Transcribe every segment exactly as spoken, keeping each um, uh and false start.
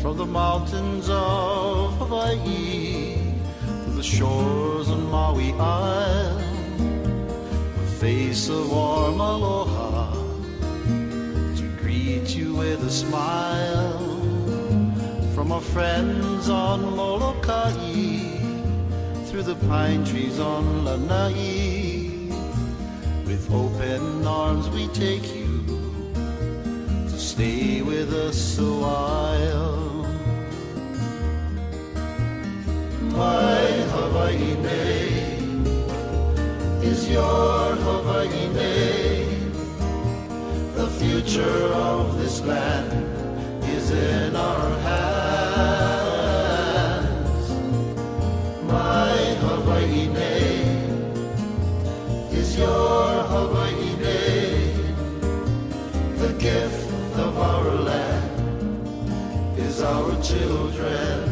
From the mountains of Hawaii to the shores of Maui Isle, the face of warm aloha to greet you with a smile. From our friends on Molokai, through the pine trees on Lanai, with open arms we take you to stay with us a while. My Hawaii name is your Hawaii name. The future of this land is in our hands. My Hawaii name is your Hawaii name. The gift of our land is our children.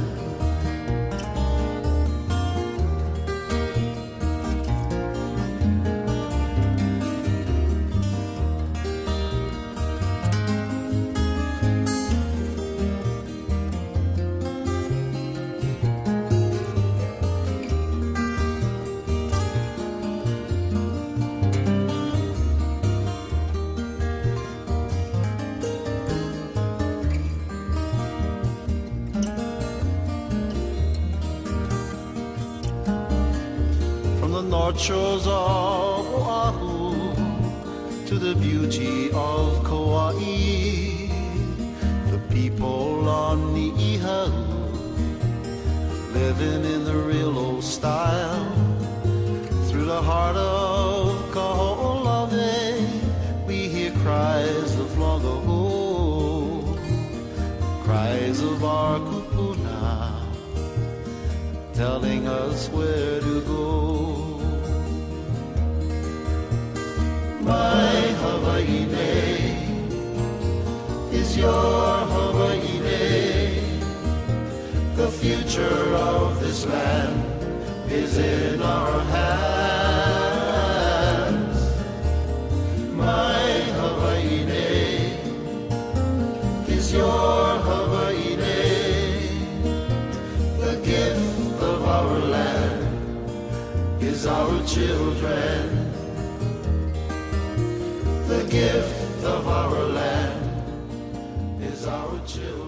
From the north shores of Oahu to the beauty of Kauai, the people on Niihau living in the real old style. Through the heart of Kaho'olawe, we hear cries of long ago, cries of our kupuna, telling us where to go. My Hawaii name is your Hawaii name. The future of this land is in our hands. My Hawaii name is your Hawaii name. The gift of our land is our children. The gift of our land is our children.